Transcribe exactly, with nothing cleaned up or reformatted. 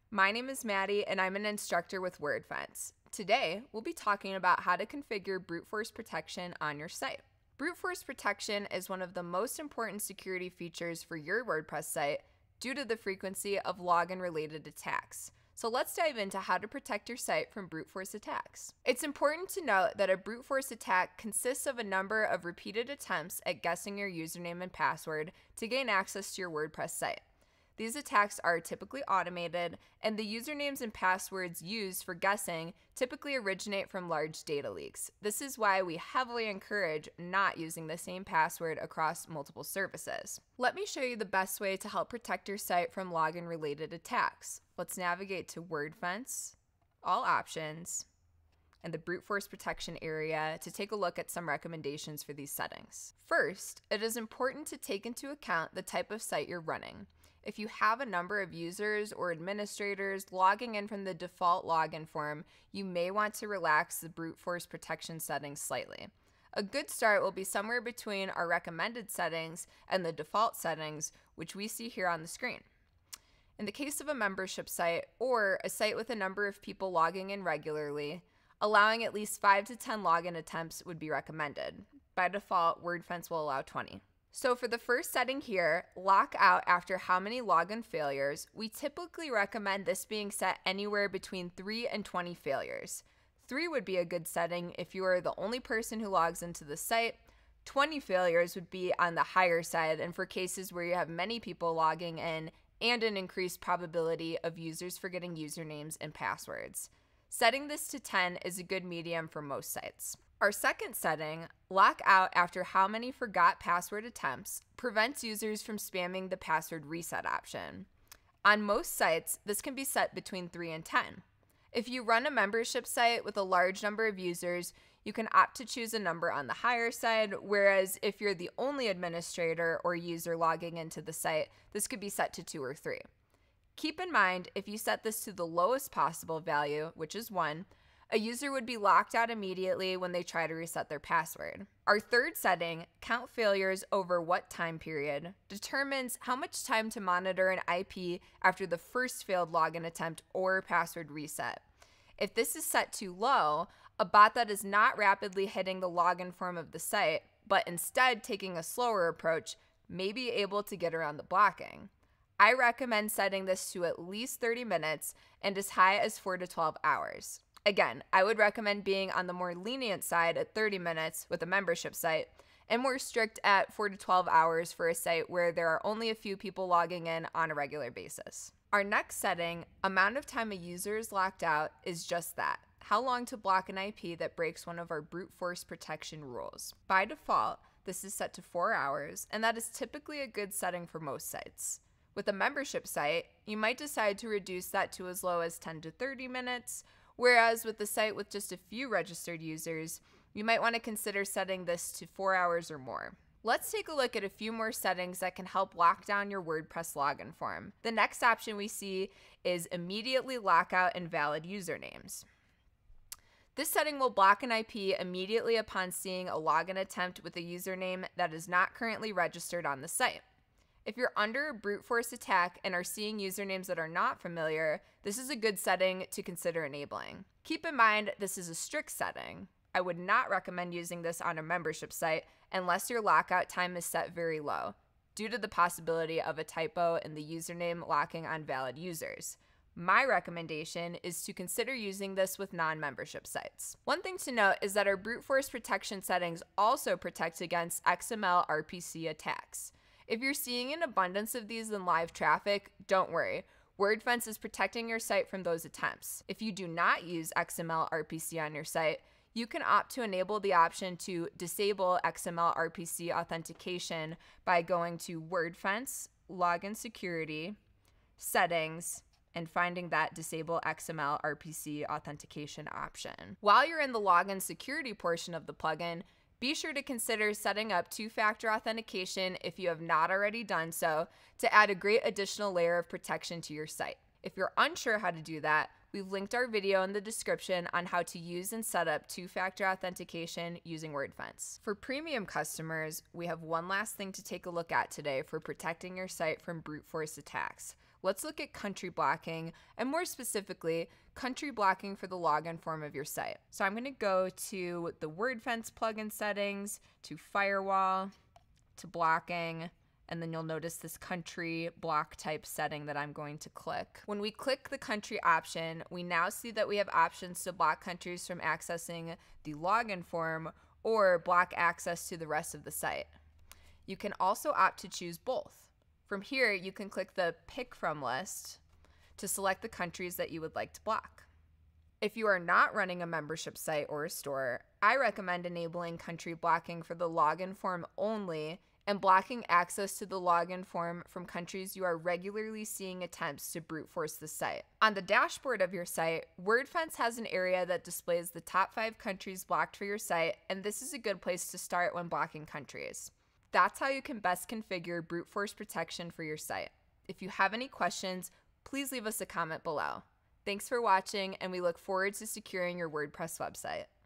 My name is Maddy and I'm an instructor with Wordfence. Today, we'll be talking about how to configure brute force protection on your site. Brute force protection is one of the most important security features for your WordPress site due to the frequency of login-related attacks. So let's dive into how to protect your site from brute force attacks. It's important to note that a brute force attack consists of a number of repeated attempts at guessing your username and password to gain access to your WordPress site. These attacks are typically automated, and the usernames and passwords used for guessing typically originate from large data leaks. This is why we heavily encourage not using the same password across multiple services. Let me show you the best way to help protect your site from login-related attacks. Let's navigate to Wordfence, All Options, and the Brute Force Protection area to take a look at some recommendations for these settings. First, it is important to take into account the type of site you're running. If you have a number of users or administrators logging in from the default login form, you may want to relax the brute force protection settings slightly. A good start will be somewhere between our recommended settings and the default settings, which we see here on the screen. In the case of a membership site or a site with a number of people logging in regularly, allowing at least five to ten login attempts would be recommended. By default, Wordfence will allow twenty. So for the first setting here, lockout after how many login failures, we typically recommend this being set anywhere between three and twenty failures. three would be a good setting if you are the only person who logs into the site. twenty failures would be on the higher side, and for cases where you have many people logging in and an increased probability of users forgetting usernames and passwords. Setting this to ten is a good medium for most sites. Our second setting, lock out after how many forgot password attempts, prevents users from spamming the password reset option. On most sites, this can be set between three and ten. If you run a membership site with a large number of users, you can opt to choose a number on the higher side, whereas if you're the only administrator or user logging into the site, this could be set to two or three. Keep in mind, if you set this to the lowest possible value, which is one, a user would be locked out immediately when they try to reset their password. Our third setting, count failures over what time period, determines how much time to monitor an I P after the first failed login attempt or password reset. If this is set too low, a bot that is not rapidly hitting the login form of the site, but instead taking a slower approach, may be able to get around the blocking. I recommend setting this to at least thirty minutes and as high as four to twelve hours. Again, I would recommend being on the more lenient side at thirty minutes with a membership site and more strict at four to twelve hours for a site where there are only a few people logging in on a regular basis. Our next setting, amount of time a user is locked out, is just that. How long to block an I P that breaks one of our brute force protection rules. By default, this is set to four hours, and that is typically a good setting for most sites. With a membership site, you might decide to reduce that to as low as ten to thirty minutes, whereas with the site with just a few registered users, you might want to consider setting this to four hours or more. Let's take a look at a few more settings that can help lock down your WordPress login form. The next option we see is immediately lock out invalid usernames. This setting will block an I P immediately upon seeing a login attempt with a username that is not currently registered on the site. If you're under a brute force attack and are seeing usernames that are not familiar, this is a good setting to consider enabling. Keep in mind, this is a strict setting. I would not recommend using this on a membership site unless your lockout time is set very low, due to the possibility of a typo in the username locking on valid users. My recommendation is to consider using this with non-membership sites. One thing to note is that our brute force protection settings also protect against X M L R P C attacks. If you're seeing an abundance of these in live traffic, don't worry. Wordfence is protecting your site from those attempts. If you do not use X M L R P C on your site, you can opt to enable the option to disable X M L R P C authentication by going to Wordfence, Login Security, Settings, and finding that Disable X M L R P C authentication option. While you're in the login security portion of the plugin, be sure to consider setting up two-factor authentication if you have not already done so to add a great additional layer of protection to your site. If you're unsure how to do that, we've linked our video in the description on how to use and set up two-factor authentication using Wordfence. For premium customers, we have one last thing to take a look at today for protecting your site from brute force attacks. let's look at country blocking, and more specifically, country blocking for the login form of your site. So I'm going to go to the Wordfence plugin settings, to firewall, to blocking, and then you'll notice this country block type setting that I'm going to click. When we click the country option, we now see that we have options to block countries from accessing the login form or block access to the rest of the site. You can also opt to choose both. From here, you can click the Pick From list to select the countries that you would like to block. If you are not running a membership site or a store, I recommend enabling country blocking for the login form only and blocking access to the login form from countries you are regularly seeing attempts to brute force the site. On the dashboard of your site, Wordfence has an area that displays the top five countries blocked for your site, and this is a good place to start when blocking countries. That's how you can best configure brute force protection for your site. If you have any questions, please leave us a comment below. Thanks for watching, and we look forward to securing your WordPress website.